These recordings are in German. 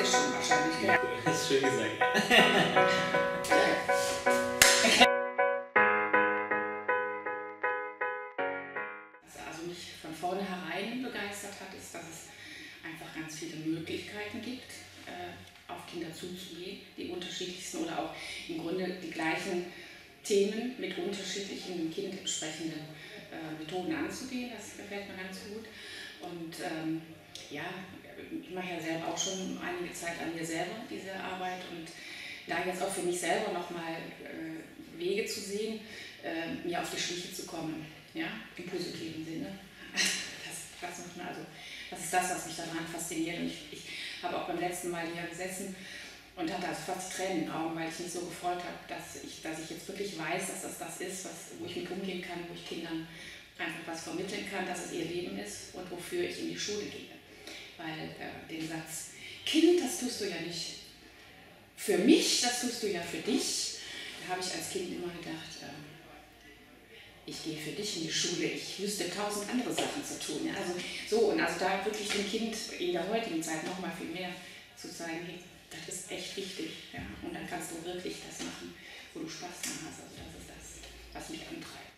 schon wahrscheinlich. Ja. Das ist schön gesagt. Was also mich von vornherein begeistert hat, ist, dass es einfach ganz viele Möglichkeiten gibt, auf Kinder zuzugehen, die unterschiedlichsten oder auch im Grunde die gleichen Themen mit unterschiedlichen dem Kind entsprechenden Methoden anzugehen. Das gefällt mir ganz gut. Und ja, ich mache ja selber auch schon einige Zeit an mir selber diese Arbeit und da jetzt auch für mich selber nochmal Wege zu sehen, mir auf die Schliche zu kommen, ja, im positiven Sinne. Das ist das, was mich daran fasziniert. Und ich habe auch beim letzten Mal hier gesessen und hatte also fast Tränen in den Augen, weil ich mich so gefreut habe, dass ich jetzt wirklich weiß, dass das ist, wo ich mit umgehen kann, wo ich Kindern einfach was vermitteln kann, dass es ihr Leben ist und wofür ich in die Schule gehe. Weil den Satz, Kind, das tust du ja nicht für mich, das tust du ja für dich, da habe ich als Kind immer gedacht, ich gehe für dich in die Schule, ich wüsste 1000 andere Sachen zu tun. Ja? Also da wirklich dem Kind in der heutigen Zeit noch mal viel mehr zu zeigen, hey, das ist echt wichtig. Ja? Und dann kannst du wirklich das machen, wo du Spaß dran hast. Also das ist das, was mich antreibt.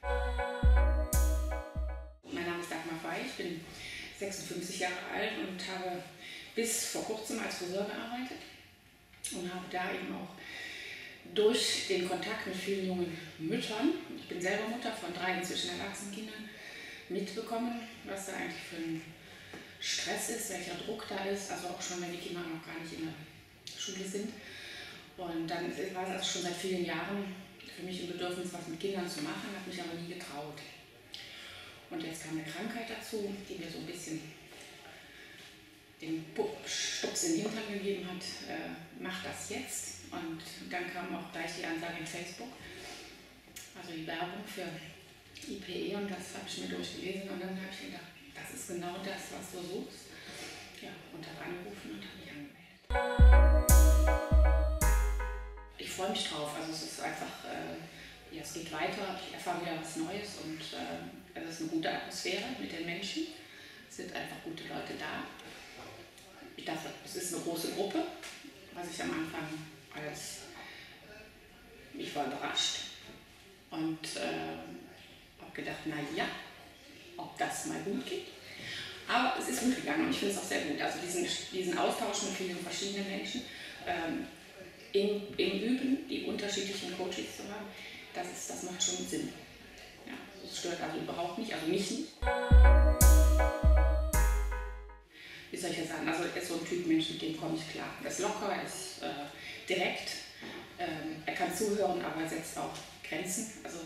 Mein Name ist Dagmar Fey, ich bin 56 Jahre alt und habe bis vor kurzem als Friseur gearbeitet und habe da eben auch durch den Kontakt mit vielen jungen Müttern, ich bin selber Mutter von 3 inzwischen erwachsenen Kindern, mitbekommen, was da eigentlich für ein Stress ist, welcher Druck da ist, also auch schon, wenn die Kinder noch gar nicht in der Schule sind. Und dann war es also schon seit vielen Jahren für mich ein Bedürfnis, was mit Kindern zu machen, habe mich aber nie getraut. Und jetzt kam eine Krankheit dazu, die mir so ein bisschen den Stups in den Hintern gegeben hat, mach das jetzt. Und dann kam auch gleich die Ansage in Facebook, also die Werbung für IPE, und das habe ich mir durchgelesen und dann habe ich gedacht, das ist genau das, was du suchst. Ja, und habe angerufen und habe mich angemeldet. Ich freue mich drauf, also es ist einfach, ja, es geht weiter, ich erfahre wieder was Neues und es ist eine gute Atmosphäre mit den Menschen, es sind einfach gute Leute da. Ich dachte, es ist eine große Gruppe, was ich am Anfang ich war überrascht und habe gedacht, na ja, ob das mal gut geht. Aber es ist gut gegangen und ich finde es auch sehr gut. Also diesen Austausch mit vielen verschiedenen Menschen, im Üben die unterschiedlichen Coaches zu haben, das macht schon Sinn. Ja, das stört also überhaupt nicht, also mich nicht. Wie soll ich jetzt sagen, also er ist so ein Typ Mensch, mit dem komme ich klar. Er ist locker, er ist direkt, er kann zuhören, aber er setzt auch Grenzen. Also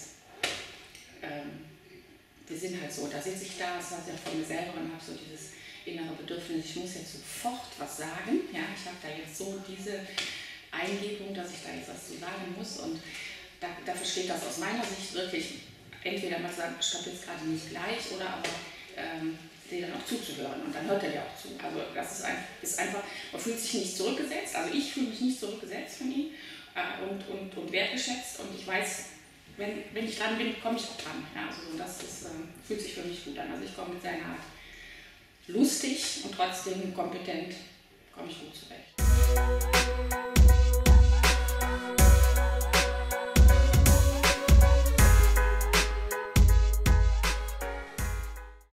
wir sind halt so, da sitze ich da, das weiß ich auch von mir selber und habe so dieses innere Bedürfnis, ich muss jetzt sofort was sagen. Ja, ich habe da jetzt so diese Eingebung, dass ich da jetzt was zu sagen muss und dafür steht das aus meiner Sicht wirklich, entweder mal sagen, stopp jetzt gerade nicht gleich oder aber dir dann auch zuzuhören und dann hört er ja auch zu. Also das ist einfach, man fühlt sich nicht zurückgesetzt, also ich fühle mich nicht zurückgesetzt von ihm und wertgeschätzt und ich weiß, wenn ich dran bin, komme ich auch dran. Ja, also das fühlt sich für mich gut an. Also ich komme mit seiner Art lustig und trotzdem kompetent, komme ich gut zurecht.